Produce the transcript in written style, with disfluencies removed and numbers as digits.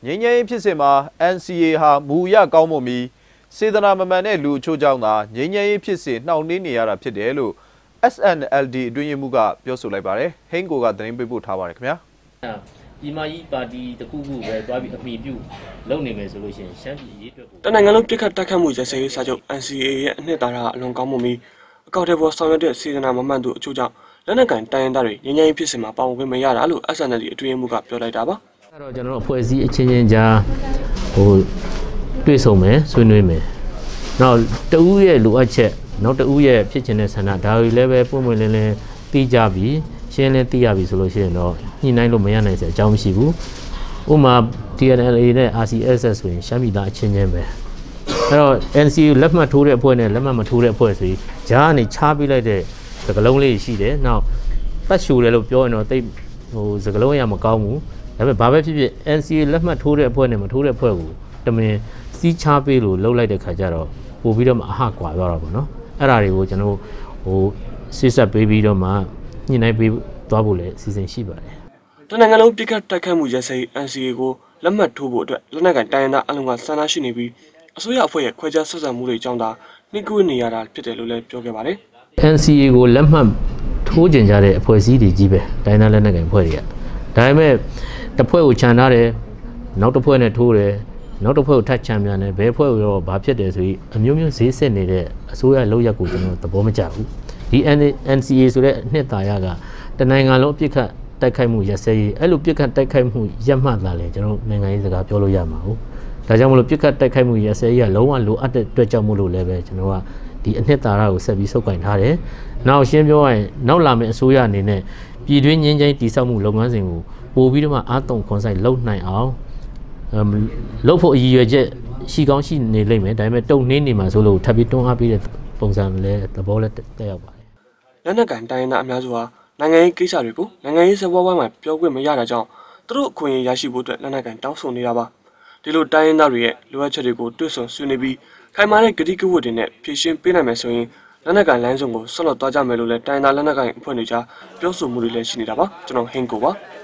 ငြိမ်းချမ်းရေးဖြစ်စဉ်မှာ NCA ဟာမူရကောင်းမွန်ပြီးစေတနာမမှန်တဲ့လူအချို့ကြောင့်သာငြိမ်းချမ်းရေးဖြစ်စဉ်နှောင့်နှေးနေရတာဖြစ်တယ်လို့ SNLD အတွင်းရေးမှူးကပြောဆိုလိုက်ပါတယ်ဟင်းကိုကသတင်းပေးပို့ထားပါတယ်ခင်ဗျာဒီမာကြီးပါတီတခုခုပဲတွားပြီးအမိပြုလုပ်နေမယ်ဆိုလို့ရှိရင်ရှမ်းပြည်ရေးအတွက်ကိုတနိုင်ငံလုံးပြစ်ခတ်တိုက်ခတ်မှုရစရေးစာချုပ် NCA ရဲ့အနှစ်သာရအလွန်ကောင်းမွန်ပြီးအကောင့်တွေပေါ်ဆောင်ရွက်တဲ့စေတနာမမှန်သူအချို့ကြောင့်လက်နက်ကန်တိုင်းရင်းသားတွေငြိမ်းချမ်းရေးဖြစ်စဉ်မှာပါဝင်ခွင့်မရတာလို့ SNLD အတွင်းရေးမှူးကပြောလိုက်တာပါအဲ့တော့ကျွန်တော်တို့အဖွဲ့အစည်းအချင်းချင်းကြားတွေ့ဆုံမယ်ဆွေးနွေးမယ်နောက်တဦးရဲ့လိုအပ်ချက်နောက်တဦးရဲ့ဖြစ်ချင်တဲ့ဆန္ဒဒါတွေလည်းပဲပုံမှန်လင်းလင်းသိကြပြီးရှင်းလင်းသိရပြီဆိုလို့ရှိရင်တော့ညှိနှိုင်းလို့မရနိုင်စရာအကြောင်းမရှိဘူးဥပမာ TNLA နဲ့ RCSS ဆိုရင်ရှမ်းပြည်သားအချင်းချင်းပဲအဲ့တော့ NCA လက်မှတ်ထိုးတဲ့အဖွဲ့နဲ့လက်မှတ်မထိုးတဲ့အဖွဲ့ဆိုရင်ဂျားကနေချားပေးလိုက်တဲ့စကလုံးလေးရှိတယ်နောက်ပတ်ရှူတယ်လို့ပြောရင်တော့တိတ်စကလုံးရမကောင်းဘူးဒါပေမဲ့ဘာပဲဖြစ်ဖြစ် NCA လက်မှတ်ထိုးတဲ့အဖွဲ့နဲ့မထိုးတဲ့အဖွဲ့ကိုတမင်စီးချားပေးလို့လှုပ်လိုက်တဲ့ခါကျတော့ပို့ပြီးတော့မှအဟကွာသွားတာပေါ့နော်အဲ့ဒါတွေကိုကျွန်တော်စစ်ဆက်ပေးပြီးတော့မှညှိနှိုင်းပေးသွားဖို့လည်းအစီအစဉ်ရှိပါတယ်တနိုင်ငံလုံးပြစ်ခတ်တိုက်ခတ်မှုရစရေး NCA ကိုလက်မှတ်ထိုးဖို့အတွက်လက်နက်ကန်တိုင်းရင်းသားအလုံးကဆန္ဒရှိနေပြီးအစိုးရအဖွဲ့ရဲ့ခွဲခြားဆက်ဆံမှုတွေကြောင့်သာနှိကွေးနေရတာဖြစ်တယ်လို့လည်းပြောခဲ့ပါတယ် NCA ကိုလက်မှတ်ထိုးကျင်ကြတဲ့အဖွဲ့အစည်းတွေကြီးပဲတိုင်းသားလက်နက်ကန်အဖွဲ့တွေကဒါပေမဲ့တစ်ဖွဲ့ကိုခြံထားတယ်နောက်တစ်ဖွဲ့နဲ့ထိုးတယ်နောက်တစ်ဖွဲ့ကိုထပ်ချမ်းပြန်တယ်ဘယ်ဖွဲ့ကိုရောဘာဖြစ်တယ်ဆိုပြီးအမျိုးမျိုးဈေးဆက်နေတဲ့အစိုးရလောက်ရက်ကိုကျွန်တော်သဘောမကျဘူးဒီ NCA ဆိုတဲ့နှစ်သာရကတနိုင်ငံလုံးအပြစ်ခတ်တိုက်ခိုက်မှုရစဲရေးအဲ့လိုပြစ်ခတ်တိုက်ခိုက်မှုရပ်မှတ်လာလေကျွန်တော်နိုင်ငံရေးစကားပြောလို့ရမှာဟုတ်ဒါကြောင့်မလို့ပြစ်ခတ်တိုက်ခိုက်မှုရစဲရေးကလုံးဝလိုအပ်တဲ့အတွက်ကြောင့်မို့လို့လည်းပဲကျွန်တော်ကဒီအနှစ်သာရကိုဆက်ပြီးဆုပ်ကိုင်ထားတယ်နောက်ရှင်းပြောရရင်နောက်လာမယ့်အစိုးရအနေနဲ့ပြည်တွင်းငြိမ်းချမ်းတည်ဆောက်မှုလုပ်ငန်းစဉ်ကိုပို့ပြီးတော့မှအားသွန်ခွန်ဆိုင်လုပ်နိုင်အောင်လုပ်ဖို့အရည်ရွယ်ချက်ရှိကောင်းရှိနေလိမ့်မယ်ဒါပေမဲ့တုံနှင်းနေမှာဆိုလို့ထပ်ပြီးတွန်းအားပေးတဲ့ပုံစံလည်းသဘောလည်းတက်ရောက်ပါတယ်လက်နက်ကန်တိုင်းသားအများစုဟာနိုင်ငံရေးကိစ္စတွေကိုနိုင်ငံရေးစပွဲဝိုင်းမှာပြောခွင့်မရတာကြောင့်သူတို့အခွင့်အရေးရရှိဖို့အတွက်လက်နက်ကန်တောင်းဆိုနေတာပါဒီလိုတိုင်းရင်းသားတွေရဲ့လိုအပ်ချက်တွေကိုတွဲဆုံဆွေးနွေးပြီးခိုင်မာတဲ့ဂတိကဝတ်တွေနဲ့ဖြည့်ရှင်းပေးနိုင်မယ်ဆိုရင်လက်နက်ကန်လိုင်းစုံကိုဆက်လက်သွားကြမယ်လို့လည်းတိုင်းသားလက်နက်ကန်အဖွဲ့တွေကြားပြောဆိုမှုတွေလည်းရှိနေတာပါကျွန်တော်ဟင်းကိုပါ